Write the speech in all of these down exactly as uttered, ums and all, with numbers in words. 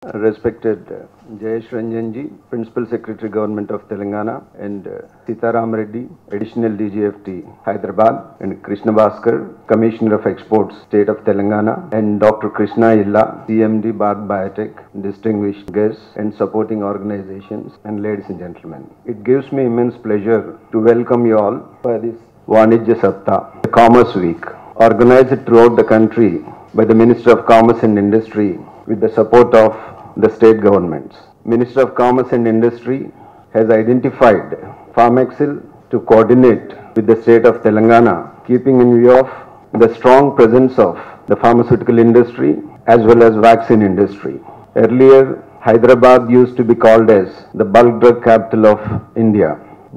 Respected uh, Jayesh Ranjanji, Principal Secretary Government of Telangana, and uh, Sitaram Reddy, Additional D G F T Hyderabad, and Krishna Bhaskar, Commissioner of Exports, State of Telangana, and Doctor Krishna Illa, C M D Bharat Biotech, distinguished guests and supporting organizations, and ladies and gentlemen. It gives me immense pleasure to welcome you all for this Vanijya Saptah, the Commerce Week, organized throughout the country by the Minister of Commerce and Industry with the support of the state governments. Minister of Commerce and Industry has identified Pharmexcil to coordinate with the state of Telangana, keeping in view of the strong presence of the pharmaceutical industry as well as vaccine industry. Earlier, Hyderabad used to be called as the bulk drug capital of India.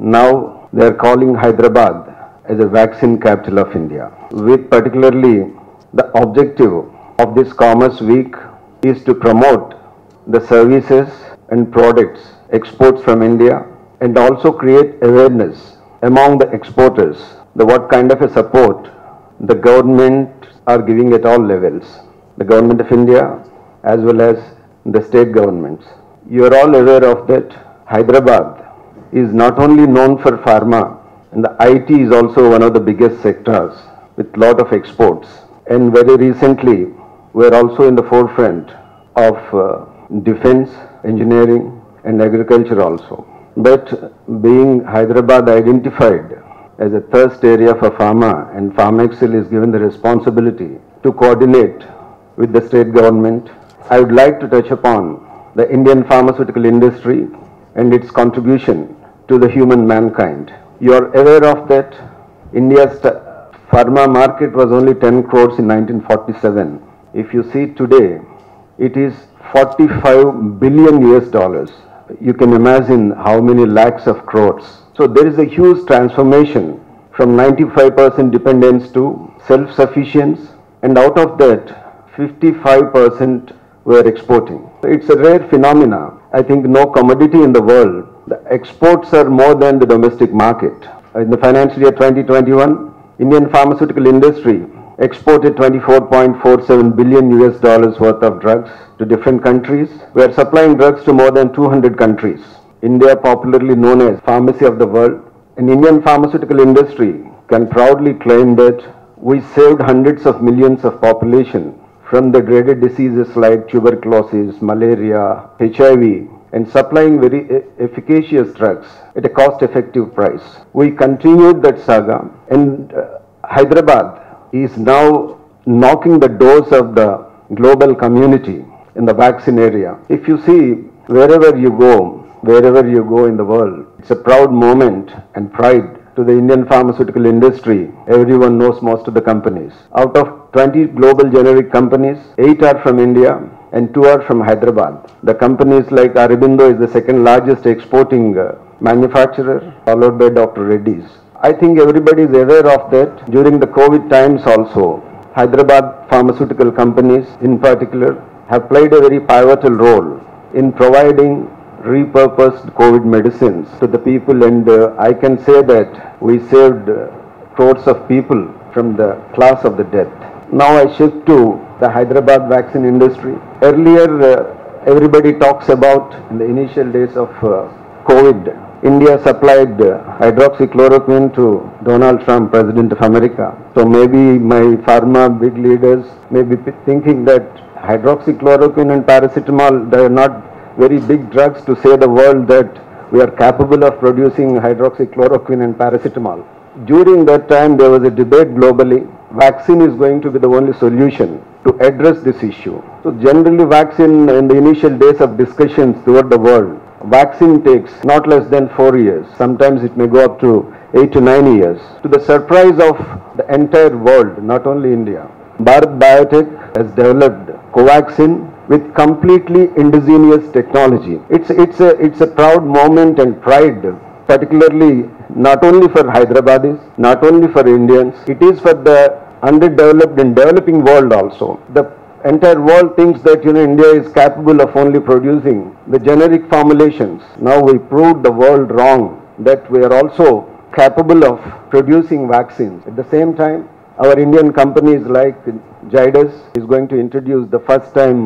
Now they are calling Hyderabad as a vaccine capital of India. With particularly the objective of this Commerce Week is to promote the services and products exports from India and also create awareness among the exporters, the what kind of a support the government are giving at all levels, the government of India as well as the state governments. You are all aware of that Hyderabad is not only known for pharma, and the I T is also one of the biggest sectors with lot of exports. And very recently, we are also in the forefront of uh, defense, engineering and agriculture also. But being Hyderabad identified as a thirst area for pharma, and Pharmexcil is given the responsibility to coordinate with the state government, I would like to touch upon the Indian pharmaceutical industry and its contribution to the human mankind. You are aware of that India's pharma market was only ten crores in nineteen forty-seven. If you see today, it is forty-five billion U S dollars. You can imagine how many lakhs of crores. So there is a huge transformation from ninety-five percent dependence to self-sufficiency, and out of that, fifty-five percent were exporting. It's a rare phenomena. I think no commodity in the world, the exports are more than the domestic market. In the financial year twenty twenty-one, Indian pharmaceutical industry exported twenty-four point four seven billion U S dollars worth of drugs to different countries. We are supplying drugs to more than two hundred countries. India, popularly known as pharmacy of the world, an Indian pharmaceutical industry can proudly claim that we saved hundreds of millions of population from the dreaded diseases like tuberculosis, malaria, H I V, and supplying very efficacious drugs at a cost-effective price. We continued that saga, and uh, Hyderabad is now knocking the doors of the global community in the vaccine area. If you see, wherever you go, wherever you go in the world, it's a proud moment and pride to the Indian pharmaceutical industry. Everyone knows most of the companies. Out of twenty global generic companies, eight are from India and two are from Hyderabad. The companies like Aurobindo is the second largest exporting uh, manufacturer, followed by Doctor Reddy's. I think everybody is aware of that. During the COVID times also, Hyderabad pharmaceutical companies in particular have played a very pivotal role in providing repurposed COVID medicines to the people, and uh, I can say that we saved uh, crores of people from the class of the death. Now I shift to the Hyderabad vaccine industry. Earlier, uh, everybody talks about in the initial days of uh, COVID, India supplied uh, hydroxychloroquine to Donald Trump, President of America. So maybe my pharma big leaders may be thinking that hydroxychloroquine and paracetamol, they are not very big drugs to say the world that we are capable of producing hydroxychloroquine and paracetamol. During that time, there was a debate globally. Vaccine is going to be the only solution to address this issue. So generally, vaccine in the initial days of discussions throughout the world, vaccine takes not less than four years. Sometimes it may go up to eight to nine years. To the surprise of the entire world, not only India, Bharat Biotech has developed Covaxin with completely indigenous technology. It's, it's, a, it's a proud moment and pride, particularly not only for Hyderabadis, not only for Indians, it is for the underdeveloped and developing world also. The entire world thinks that, you know, India is capable of only producing the generic formulations. Now we proved the world wrong, that we are also capable of producing vaccines. At the same time, our Indian companies like Zydus is going to introduce the first time uh,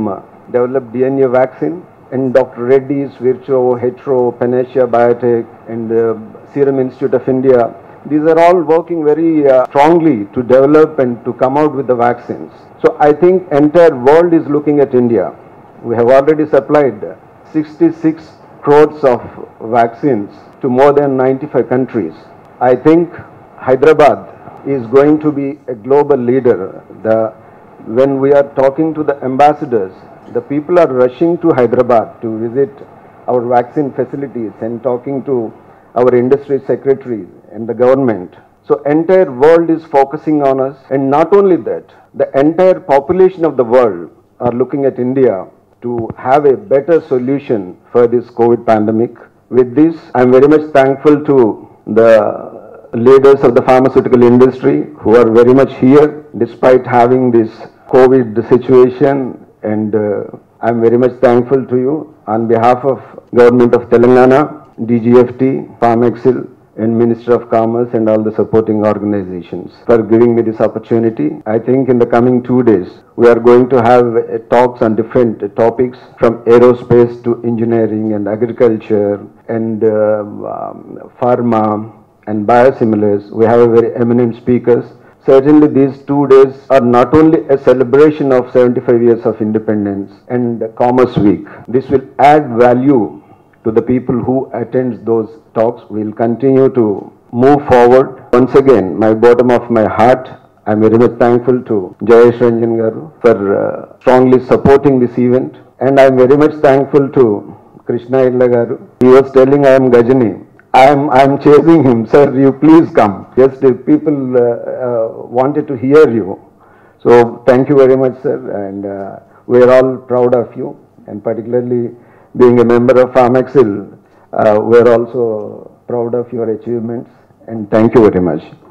developed D N A vaccine, and Doctor Reddy's, Virchow, Hetero, Panacea Biotech, and uh, Serum Institute of India. These are all working very uh, strongly to develop and to come out with the vaccines. So I think entire world is looking at India. We have already supplied sixty-six crores of vaccines to more than ninety-five countries. I think Hyderabad is going to be a global leader. The, when we are talking to the ambassadors, the people are rushing to Hyderabad to visit our vaccine facilities and talking to our industry secretaries and the government. So entire world is focusing on us, and not only that, the entire population of the world are looking at India to have a better solution for this COVID pandemic. With this, I am very much thankful to the leaders of the pharmaceutical industry who are very much here despite having this COVID situation, and uh, I am very much thankful to you on behalf of Government of Telangana, D G F T, Pharmexil, and Minister of Commerce and all the supporting organizations for giving me this opportunity. I think in the coming two days, we are going to have uh, talks on different uh, topics from aerospace to engineering and agriculture and uh, um, pharma and biosimilars. We have a very eminent speakers. Certainly these two days are not only a celebration of seventy-five years of independence and Commerce Week. This will add value to the people who attend those talks. We will continue to move forward. Once again, my bottom of my heart, I am very much thankful to Jayesh Ranjan Garu for uh, strongly supporting this event, and I am very much thankful to Krishna Illa Garu. He was telling I am Gajani. I am I am chasing him. Sir, you please come. Just uh, people uh, uh, wanted to hear you. So thank you very much, sir, and uh, we are all proud of you, and particularly being a member of Pharmexil, uh, we are also proud of your achievements, and thank you very much.